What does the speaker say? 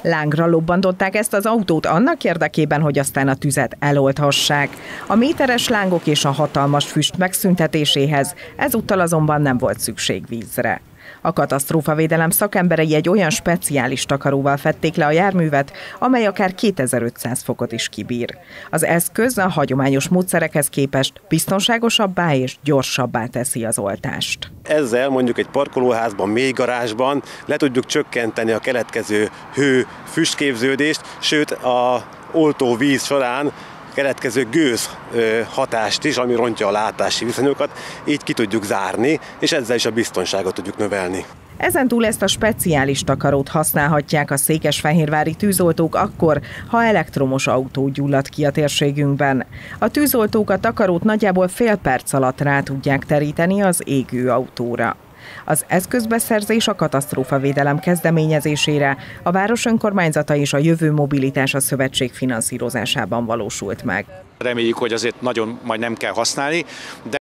Lángra lobbantották ezt az autót annak érdekében, hogy aztán a tüzet elolthassák. A méteres lángok és a hatalmas füst megszüntetéséhez ezúttal azonban nem volt szükség vízre. A katasztrófavédelem szakemberei egy olyan speciális takaróval fedték le a járművet, amely akár 2500 fokot is kibír. Az eszköz a hagyományos módszerekhez képest biztonságosabbá és gyorsabbá teszi az oltást. Ezzel mondjuk egy parkolóházban, mély garázsban le tudjuk csökkenteni a keletkező hő-füstképződést, sőt a oltó víz során keletkező gőz hatást is, ami rontja a látási viszonyokat, így ki tudjuk zárni, és ezzel is a biztonságot tudjuk növelni. Ezentúl ezt a speciális takarót használhatják a székesfehérvári tűzoltók akkor, ha elektromos autó gyullad ki a térségünkben. A tűzoltók a takarót nagyjából fél perc alatt rá tudják teríteni az égő autóra. Az eszközbeszerzés a katasztrófavédelem kezdeményezésére a város önkormányzata és a Jövő Mobilitása Szövetség finanszírozásában valósult meg. Reméljük, hogy azért nagyon majd nem kell használni, de